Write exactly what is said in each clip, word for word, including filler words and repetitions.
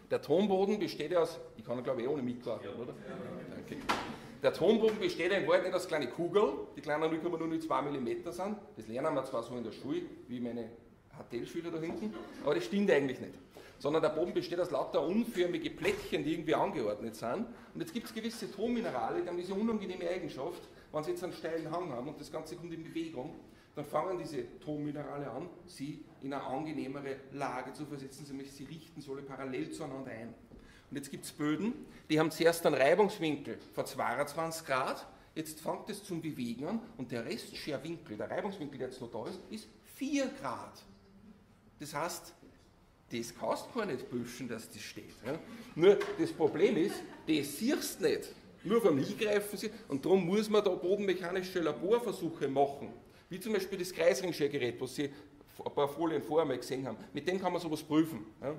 Der Tonboden besteht ja aus, ich kann glaube ich ohne Mikro arbeiten, oder? Danke. Der Tonboden besteht ja in Wahrheit nicht aus kleinen Kugeln, die kleinen null Komma null null zwei Millimeter sind. Das lernen wir zwar so in der Schule, wie meine H T L-Schüler da hinten, aber das stimmt eigentlich nicht. Sondern der Boden besteht aus lauter unförmige Plättchen, die irgendwie angeordnet sind. Und jetzt gibt es gewisse Tonminerale, die haben diese unangenehme Eigenschaft, wenn sie jetzt einen steilen Hang haben und das Ganze kommt in Bewegung, dann fangen diese Tonminerale an, sie in eine angenehmere Lage zu versetzen, nämlich sie richten so alle parallel zueinander ein. Und jetzt gibt es Böden, die haben zuerst einen Reibungswinkel von zweiundzwanzig Grad, jetzt fängt es zum Bewegen an und der Restscherwinkel, der Reibungswinkel, der jetzt noch da ist, ist vier Grad. Das heißt, das kannst du gar nicht büschen, dass das steht. Ja? Nur das Problem ist, das siehst du nicht. Nur vom Hingreifen und darum muss man da bodenmechanische Laborversuche machen. Wie zum Beispiel das Kreisringschergerät, was Sie ein paar Folien vorher mal gesehen haben. Mit dem kann man sowas prüfen. Ja,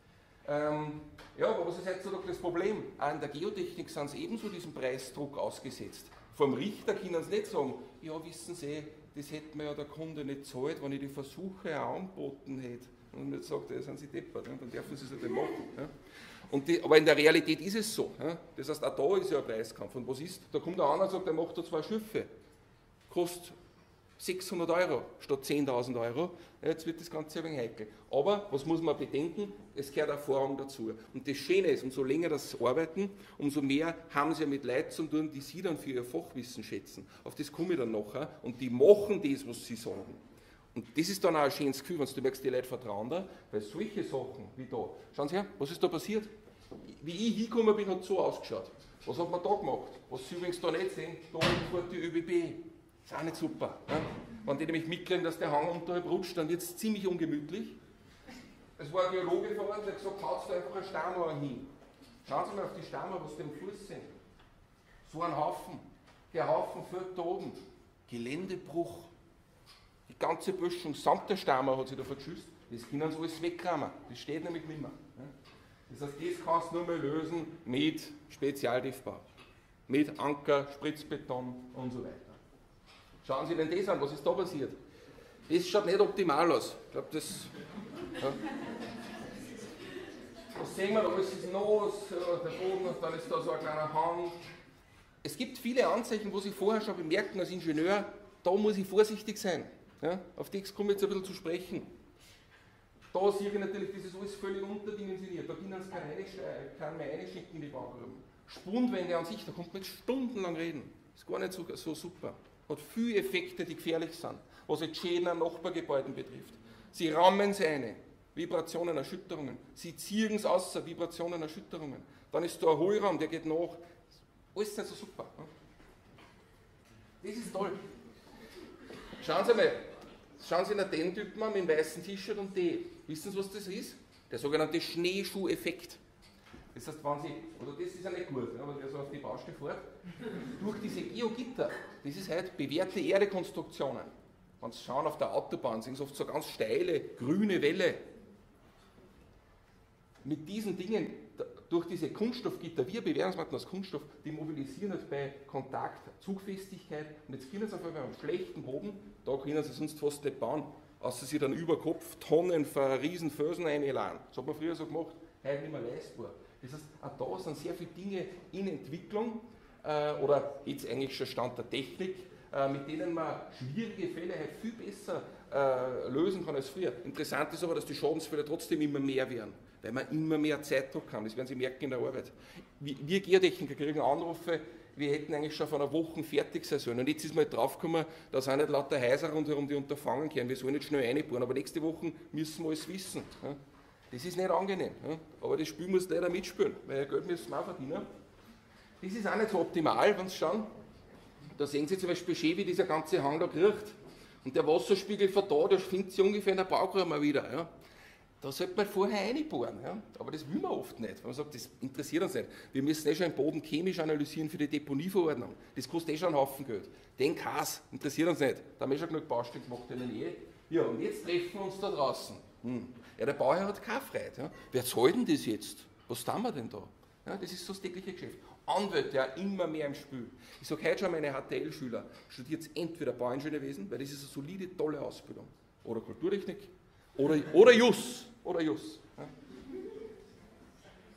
ähm, ja aber was ist heutzutage das Problem? Auch in der Geotechnik sind sie ebenso diesem Preisdruck ausgesetzt. Vom Richter können sie nicht sagen, ja wissen Sie, das hätte mir ja der Kunde nicht gezahlt, wenn ich die Versuche auch angeboten hätte. Und jetzt sagt er, ja, sind Sie deppert, ja, dann dürfen Sie es ja nicht machen. Ja. Und die, aber in der Realität ist es so. Ja. Das heißt, auch da ist ja ein Preiskampf. Und was ist? Da kommt der andere und sagt, der macht da zwei Schiffe. Kostet sechshundert Euro statt zehntausend Euro. Ja, jetzt wird das Ganze ein wenig heikel. Aber, was muss man bedenken? Es gehört Erfahrung dazu. Und das Schöne ist, umso länger das arbeiten, umso mehr haben sie ja mit Leuten zu tun, die sie dann für ihr Fachwissen schätzen. Auf das komme ich dann nachher. Und die machen das, was sie sagen. Und das ist dann auch ein schönes Gefühl, wenn du merkst, die Leute vertrauen da, weil solche Sachen wie da, schauen Sie her, was ist da passiert? Wie ich hingekommen bin, hat es so ausgeschaut. Was hat man da gemacht? Was Sie übrigens da nicht sehen, da fährt die ÖBB. Das ist auch nicht super. Ja? Wenn die nämlich mitkriegen, dass der Hang unterhalb rutscht, dann wird es ziemlich ungemütlich. Es war ein Geologe vor Ort, der hat gesagt, haut da einfach eine Steinmauer hin. Schauen Sie mal auf die Steinmauer, was da im Fluss sind. So ein Haufen. Der Haufen fällt da oben. Geländebruch. Die ganze Böschung samt der Steinmauer hat sich da verschüsst. Das können sie alles wegkramen. Das steht nämlich nicht mehr. Das heißt, das kannst du nur mehr lösen mit Spezialtiefbau. Mit Anker, Spritzbeton und so weiter. Schauen Sie denn das an, was ist da passiert? Das schaut nicht optimal aus. Ich glaube, das. Ja. Was sehen wir da? Alles ist nass, der Boden, und dann ist da so ein kleiner Hang. Es gibt viele Anzeichen, wo Sie vorher schon bemerken als Ingenieur, da muss ich vorsichtig sein. Ja? Auf das komme ich jetzt ein bisschen zu sprechen. Da sehe ich natürlich, das ist alles völlig unterdimensioniert. Da können Sie keinen mehr reinschicken in die Baugruben. Spundwände an sich, da kommt man jetzt stundenlang reden. Ist gar nicht so, so super. Hat viele Effekte, die gefährlich sind, was jetzt Schäden an Nachbargebäuden betrifft. Sie rammen es eine, Vibrationen, Erschütterungen. Sie ziehen es aus, Vibrationen, Erschütterungen. Dann ist da ein Hohlraum, der geht nach. Alles nicht so super. Das ist toll. Schauen Sie mal, schauen Sie nach den Typen an mit dem weißen T-Shirt und die. Wissen Sie, was das ist? Der sogenannte Schneeschuh-Effekt. Das heißt, wenn Sie, oder das ist ja nicht gut, aber wer so auf die Baustelle fährt, durch diese Geogitter, das ist halt bewährte Erdekonstruktionen. Wenn Sie schauen auf der Autobahn, sind es oft so ganz steile, grüne Wälle. Mit diesen Dingen, durch diese Kunststoffgitter, wir bewähren es manchmal als Kunststoff, die mobilisieren halt bei Kontakt Zugfestigkeit. Und jetzt können Sie auf einmal am schlechten Boden, da können Sie sonst fast nicht bauen, außer Sie dann über Kopf Tonnen von riesen Felsen einladen. Das hat man früher so gemacht, heute nicht mehr leistbar. Das heißt, auch da sind sehr viele Dinge in Entwicklung äh, oder jetzt eigentlich schon Stand der Technik, äh, mit denen man schwierige Fälle halt viel besser äh, lösen kann als früher. Interessant ist aber, dass die Schadensfälle trotzdem immer mehr werden, weil man immer mehr Zeitdruck haben. Das werden Sie merken in der Arbeit. Wir, wir Geotechniker kriegen Anrufe, wir hätten eigentlich schon vor einer Woche fertig sein sollen. Und jetzt ist man halt draufgekommen, da sind nicht lauter Häuser rundherum, die unterfangen können. Wir sollen nicht schnell reinbohren, aber nächste Woche müssen wir alles wissen. Ja. Das ist nicht angenehm, ja? Aber das Spiel muss leider mitspielen, weil Geld müssen wir auch verdienen. Das ist auch nicht so optimal, wenn Sie schauen. Da sehen Sie zum Beispiel schön, wie dieser ganze Hang da kriecht. Und der Wasserspiegel von da, der findet sich ungefähr in der Baugrube wieder. Ja? Da sollte man vorher reinbohren, ja? Aber das will man oft nicht, weil man sagt, das interessiert uns nicht. Wir müssen eh schon den Boden chemisch analysieren für die Deponieverordnung. Das kostet eh schon einen Haufen Geld. Den Kass interessiert uns nicht. Da haben wir schon genug Baustellen gemacht in der Nähe. Ja, und jetzt treffen wir uns da draußen. Hm. Ja, der Bauherr hat keine Freiheit. Ja. Wer zahlt denn das jetzt? Was tun wir denn da? Ja, das ist so das tägliche Geschäft. Anwälte, ja, immer mehr im Spiel. Ich sage heute schon meine H T L-Schüler, studiert entweder Bauingenieurwesen, weil das ist eine solide, tolle Ausbildung, oder Kulturtechnik, oder, oder Jus. Oder Jus. Ja.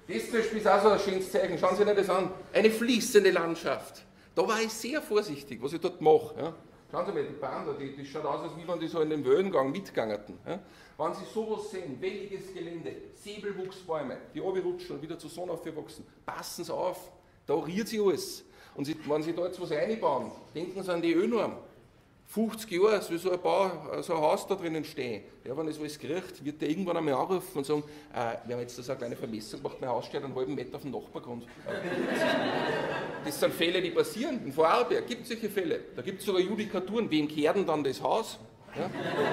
Das zum Beispiel ist auch so ein schönes Zeichen. Schauen Sie sich das an. Eine fließende Landschaft. Da war ich sehr vorsichtig, was ich dort mache. Ja. Schauen Sie mal, die Bahn da, die, die schaut aus, als wenn die so in den Wellengang mitgegangen. Ja. Wenn Sie sowas sehen, welliges Gelände, Säbelwuchsbäume, die runterrutschen und wieder zur Sonne aufwachsen, passen Sie auf, da riert sich alles. Und Sie, wenn Sie da jetzt was reinbauen, denken Sie an die Ölnorm. fünfzig Jahre, es will so ein, Bau, so ein Haus da drinnen stehen. Ja, wenn das alles kriegt, wird der irgendwann einmal anrufen und sagen, äh, wir haben jetzt das eine kleine Vermessung gemacht, mein Haus steht einen halben Meter auf dem Nachbargrund. Das sind Fälle, die passieren. In Vorarlberg gibt es solche Fälle. Da gibt es sogar Judikaturen, wem kehrt denn dann das Haus? Ja,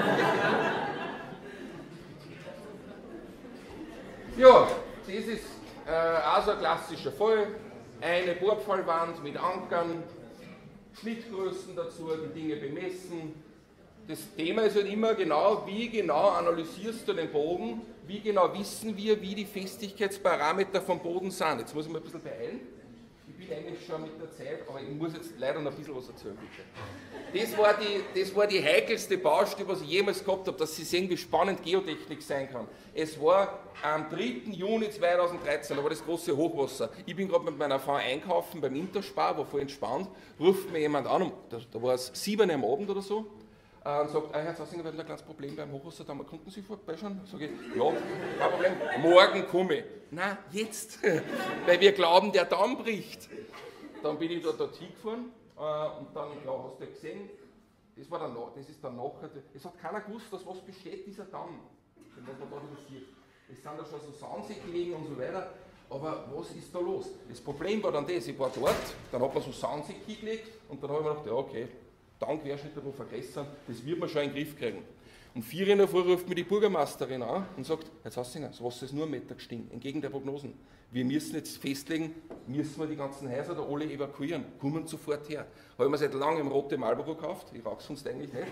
ja das ist äh, auch so ein klassischer Fall. Eine Bohrpfahlwand mit Ankern, Schnittgrößen dazu, die Dinge bemessen. Das Thema ist halt immer genau, wie genau analysierst du den Boden, wie genau wissen wir, wie die Festigkeitsparameter vom Boden sind. Jetzt muss ich mal ein bisschen beeilen. Ich bin eigentlich schon mit der Zeit, aber ich muss jetzt leider noch ein bisschen was erzählen, bitte. Das war die, das war die heikelste Baustelle, was ich jemals gehabt habe, dass Sie sehen, wie spannend Geotechnik sein kann. Es war am dritten Juni zweitausenddreizehn, da war das große Hochwasser. Ich bin gerade mit meiner Frau einkaufen beim Interspar, war voll entspannt, ruft mir jemand an, da, da war es sieben am Abend oder so, äh, und sagt, ah, Herr Zassinger, wir hatten ein kleines Problem beim Hochwasser, da konnten Sie vorbeischauen? Sag ich, ja, kein Problem, morgen komme ich. Nein, jetzt, weil wir glauben, der Damm bricht. Dann bin ich da dorthin gefahren äh, und dann, ja, hast du gesehen, das, war dann, das ist dann nachher, es hat keiner gewusst, dass was besteht, dieser Damm, was man da sieht. Es sind da schon so Sandsee gelegen und so weiter, aber was ist da los? Das Problem war dann das, ich war dort, dann hat man so Sandsee hingelegt und dann habe ich mir gedacht, ja okay, Dammquerschnitt davon vergessen, das wird man schon in den Griff kriegen. Um vier in der Früh ruft mir die Bürgermeisterin an und sagt, Herr Zassinger, das Wasser ist nur einen Meter gestiegen, entgegen der Prognosen. Wir müssen jetzt festlegen, müssen wir die ganzen Häuser da alle evakuieren, kommen sofort her. Habe ich mir seit langem rote Marlboro gekauft, ich rauche sonst eigentlich nicht.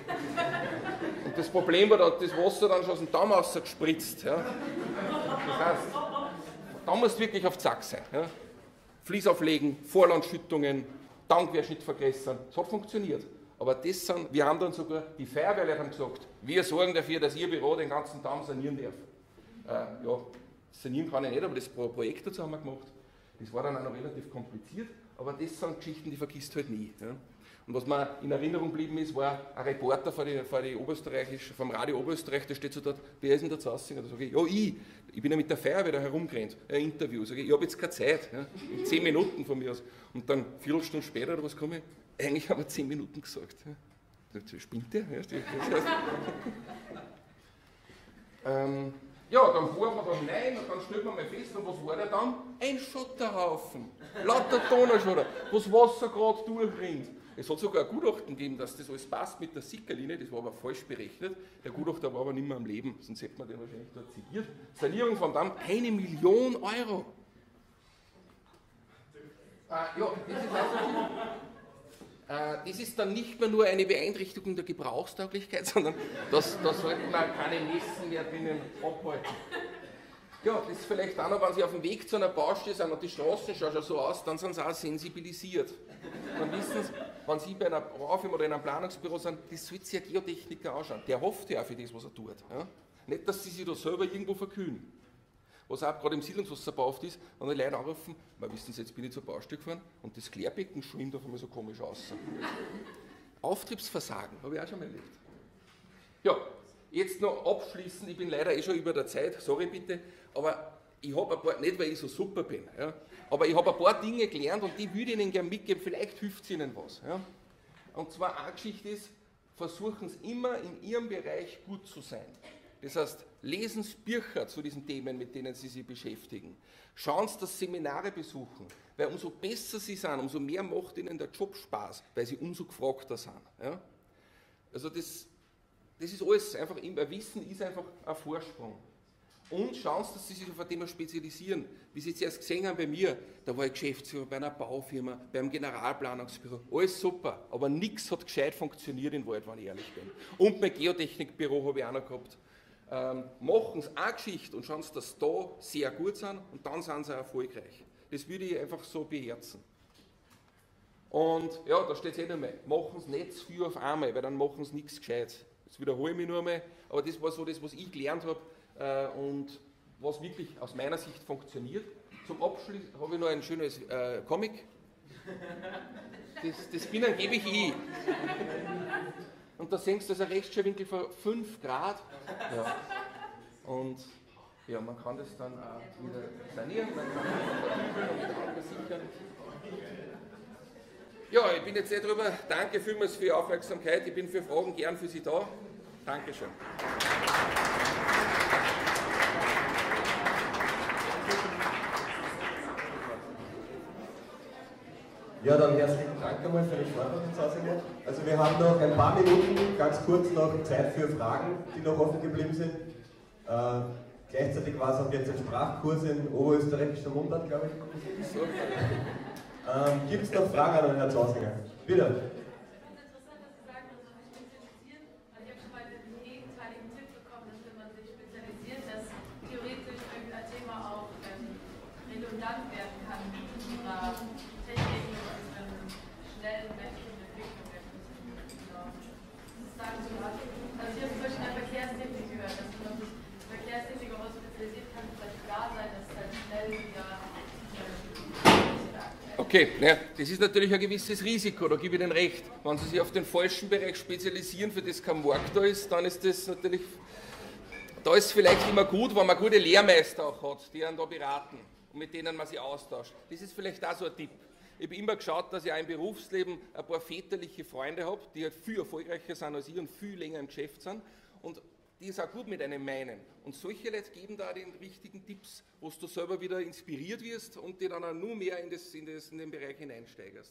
Und das Problem war, da hat das Wasser dann schon aus dem Damm rausgespritzt. Ja. Das heißt, da musst du wirklich auf Zack sein. Ja. Fließ auflegen, Vorlandschüttungen, Dammquerschnitt vergrößern, das hat funktioniert. Aber das sind, wir haben dann sogar, die Feuerwehrleute haben gesagt, wir sorgen dafür, dass Ihr Büro den ganzen Damm sanieren darf. Äh, ja, sanieren kann ich nicht, aber das Projekt dazu haben wir gemacht. Das war dann auch noch relativ kompliziert, aber das sind Geschichten, die vergisst halt nie. Ja. Und was mir in Erinnerung geblieben ist, war ein Reporter vor die, vor die Oberösterreichisch, vom Radio Oberösterreich, der steht so dort, wer ist denn der Zassinger? Da sage ich, ja ich, ich bin ja mit der Feuerwehr da herumgerannt, ein Interview, sage ich, ich habe jetzt keine Zeit, ja, in zehn Minuten von mir aus. Und dann, eine Viertelstunde später oder was komme ich, eigentlich haben wir zehn Minuten gesagt. Ja. Spinnt der? Ja, das heißt, ähm, ja, dann fahren wir da hinein und dann stellt man mal fest, und was war der dann? Ein Schotterhaufen, lauter Donnerschotter, wo das Wasser gerade durchrinnt. Es hat sogar ein Gutachten gegeben, dass das alles passt mit der Sickerlinie, das war aber falsch berechnet. Der Gutachter war aber nicht mehr am Leben, sonst hätte man den wahrscheinlich dort zitiert. Sanierung vom Damm, eine Million Euro. Äh, ja, das ist auch äh, das ist dann nicht mehr nur eine Beeinträchtigung der Gebrauchstauglichkeit, sondern das, da sollten wir keine Messen mehr drinnen abhalten. Ja, das ist vielleicht auch noch, wenn Sie auf dem Weg zu einer Baustelle sind und die Straßen schauen schon so aus, dann sind Sie auch sensibilisiert. Dann wissen Sie, wenn Sie bei einer Baufirma oder in einem Planungsbüro sind, das sollte sich ein Geotechniker anschauen. Der hofft ja auch für das, was er tut. Ja? Nicht, dass Sie sich da selber irgendwo verkühlen. Was auch gerade im Siedlungswasserbau oft ist, wenn die Leute anrufen, weil wissen Sie, jetzt bin ich zur Baustelle gefahren und das Klärbecken schwimmt auf einmal so komisch aus. Auftriebsversagen, habe ich auch schon mal erlebt. Ja, jetzt noch abschließend, ich bin leider eh schon über der Zeit, sorry bitte, aber ich habe ein paar, nicht weil ich so super bin, ja, aber ich habe ein paar Dinge gelernt und die würde ich Ihnen gerne mitgeben, vielleicht hilft es Ihnen was. Ja. Und zwar eine Geschichte ist, versuchen Sie immer in Ihrem Bereich gut zu sein. Das heißt, lesen Sie Bücher zu diesen Themen, mit denen Sie sich beschäftigen. Schauen Sie, dass Seminare besuchen, weil umso besser Sie sind, umso mehr macht Ihnen der Job Spaß, weil Sie umso gefragter sind. Ja. Also das, das ist alles einfach, Wissen ist einfach ein Vorsprung. Und schauen Sie, dass Sie sich auf ein Thema spezialisieren. Wie Sie jetzt erst gesehen haben bei mir, da war ich Geschäftsführer bei einer Baufirma, beim Generalplanungsbüro, alles super, aber nichts hat gescheit funktioniert in Wald, wenn ich ehrlich bin. Und mein Geotechnikbüro habe ich auch noch gehabt. Ähm, machen Sie eine Geschichte und schauen Sie, dass Sie da sehr gut sind und dann sind Sie auch erfolgreich. Das würde ich einfach so beherzen. Und ja, da steht es eh noch mal, machen Sie nicht zu viel auf einmal, weil dann machen Sie nichts Gescheites. Jetzt wiederhole ich mich nur einmal, aber das war so das, was ich gelernt habe. Äh, und was wirklich aus meiner Sicht funktioniert. Zum Abschluss habe ich noch ein schönes äh, Comic. Das, das Binnen gebe ich ich. Und da siehst du, das ist ein Rechtschreibwinkel von fünf Grad. Ja. Und ja, man kann das dann auch wieder sanieren, man kann das vertübeln und wieder versichern. Ja, ich bin jetzt sehr drüber. Danke vielmals für Ihre Aufmerksamkeit. Ich bin für Fragen gern für Sie da. Dankeschön. Ja, dann herzlichen Dank einmal für die Vortrag. Also wir haben noch ein paar Minuten, ganz kurz noch Zeit für Fragen, die noch offen geblieben sind. Äh, gleichzeitig war es auch jetzt ein Sprachkurs in oberösterreichischer Mundart, glaube ich. Ähm, Gibt es noch Fragen an Herrn Zausinger? Bitte. Okay, ja, das ist natürlich ein gewisses Risiko, da gebe ich Ihnen recht. Wenn Sie sich auf den falschen Bereich spezialisieren, für das kein Markt da ist, dann ist das natürlich, da ist es vielleicht immer gut, wenn man gute Lehrmeister auch hat, die einen da beraten und mit denen man sich austauscht. Das ist vielleicht auch so ein Tipp. Ich habe immer geschaut, dass ich auch im Berufsleben ein paar väterliche Freunde habe, die halt viel erfolgreicher sind als ich und viel länger im Geschäft sind. Und die es auch gut mit einem meinen. Und solche Leute geben da den richtigen Tipps, wo du selber wieder inspiriert wirst und die dann auch nur mehr in, das, in, das, in den Bereich hineinsteigerst.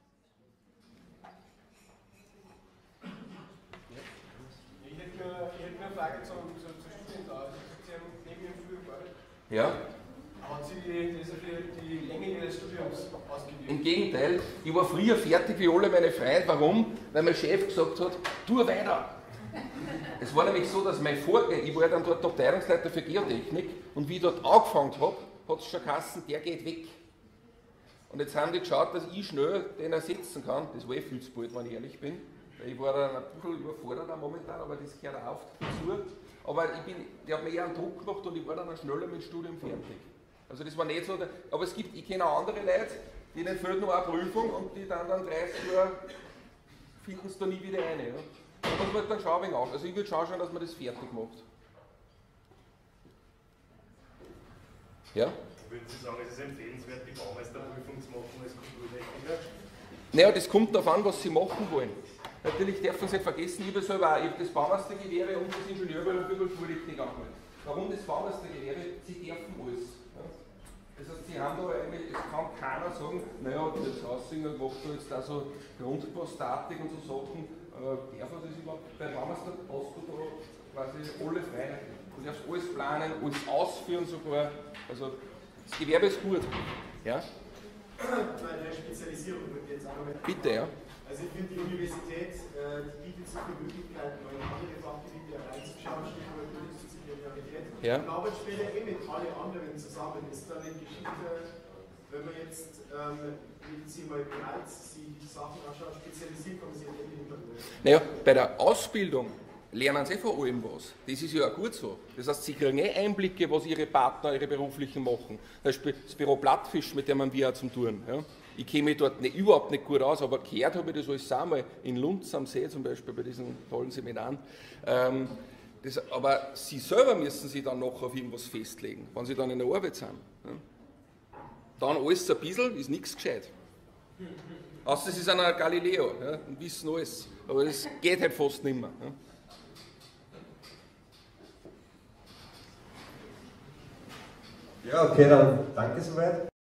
Ich hätte nur, ich hätte nur eine Frage zum, zum, zum Studium da. Sie haben neben Ihrem Studium gearbeitet. Ja. Haben Sie die, das für die Länge Ihres Studiums ausgegeben? Im Gegenteil, ich war früher fertig wie alle meine Freunde. Warum? Weil mein Chef gesagt hat, tu weiter. Es war nämlich so, dass mein Vorgänger, ich war dann dort Abteilungsleiter für Geotechnik und wie ich dort angefangen habe, hat es schon geheißen, der geht weg. Und jetzt haben die geschaut, dass ich schnell den ersetzen kann. Das war eh viel zu bald, wenn ich ehrlich bin. Ich war dann ein bisschen überfordert momentan, aber das gehört auch dazu. Aber ich bin, die hat mir eher einen Druck gemacht und ich war dann auch schneller mit dem Studium fertig. Also das war nicht so, aber es gibt, ich kenne auch andere Leute, denen fehlt noch eine Prüfung und die dann dann dreißig Jahre finden es da nie wieder rein. Ja. Da muss man dann schauen, auf. Also ich würde schauen, dass man das fertig macht. Ja? Würden Sie sagen, es ist empfehlenswert, die Baumeisterprüfung zu machen als Kulturtechniker? Naja, das kommt darauf an, was Sie machen wollen. Natürlich darf man es nicht vergessen, ich habe selber auch, ich habe das Baumeistergewehre und das Ingenieurwesen für Kulturtechnik angemeldet. Warum das Baumeistergewehre? Sie dürfen alles. Ja? Das heißt, Sie haben da eigentlich, es kann keiner sagen, naja, das Haussinger macht da jetzt auch so Grundbaustatik und so Sachen. Darf man das überhaupt? Beim Baumeister hast du da quasi alle Freiheit. Du darfst alles planen, alles ausführen sogar. Also das Gewerbe ist gut. Ja? Meine Spezialisierung wird jetzt auch noch mit. Bitte, ja. Also ich finde, die Universität äh, die bietet so viele Möglichkeiten, in andere Fachgebiete reinzuschauen, Stichwort Multidisziplinarität. Ja. Und arbeitet später eh mit allen anderen zusammen. Ist da eine Geschichte, wenn man jetzt ähm, Sie mal bereit, Sie die Sachen anschauen, spezialisiert haben Sie in den Hintergrund? Naja, bei der Ausbildung lernen sie vor allem was. Das ist ja auch gut so. Das heißt, sie kriegen eh Einblicke, was ihre Partner, ihre Beruflichen machen. Zum Beispiel das Büro Plattfisch, mit dem wir auch zum Touren. Ja. Ich kenne mich dort nicht, überhaupt nicht gut aus, aber gehört habe ich das alles auch mal in Lunds am See zum Beispiel, bei diesen tollen Seminaren. Ähm, das, aber sie selber müssen sich dann noch auf irgendwas festlegen, wenn sie dann in der Arbeit sind. Ja. Dann alles ein bisschen, ist nichts gescheit. Außer sie sind ein Galileo, ja, und wissen alles. Aber das geht halt fast nicht mehr. Ja, Ja, okay, dann danke soweit.